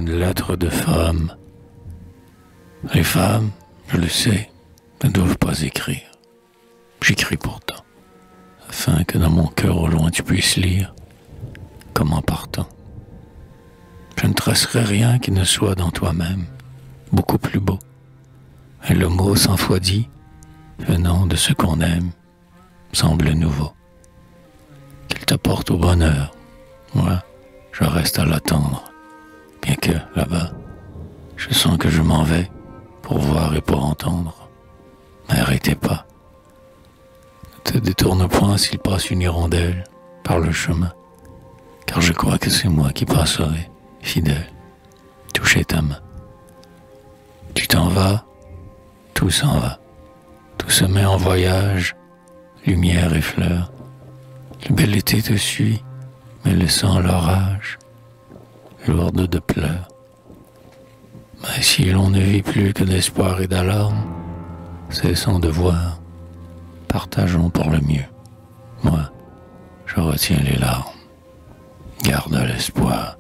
une lettre de femme. Les femmes, je le sais, ne doivent pas écrire. J'écris pourtant, afin que dans mon cœur au loin tu puisses lire, comme en partant. Je ne tracerai rien qui ne soit dans toi-même beaucoup plus beau. Et le mot 100 fois dit, venant de ce qu'on aime, semble nouveau. Qu'il t'apporte au bonheur, moi, je reste à l'attendre, bien que, là-bas, je sens que je m'en vais pour voir et pour entendre. M'arrêtez pas. Ne te détourne point s'il passe une hirondelle par le chemin, car je crois que c'est moi qui passerai, fidèle, toucher ta main. Tu t'en vas, tout s'en va, tout se met en voyage, lumière et fleurs. Le bel été te suit, me laissant l'orage, lourde de pleurs. Mais si l'on ne vit plus que d'espoir et d'alarme, cessons de voir, partageons pour le mieux. Moi, je retiens les larmes, garde l'espoir.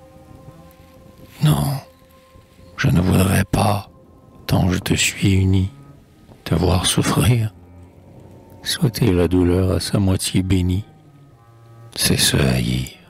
Non, je ne voudrais pas, tant je te suis uni, te voir souffrir, souhaiter la douleur à sa moitié bénie, c'est se haïr.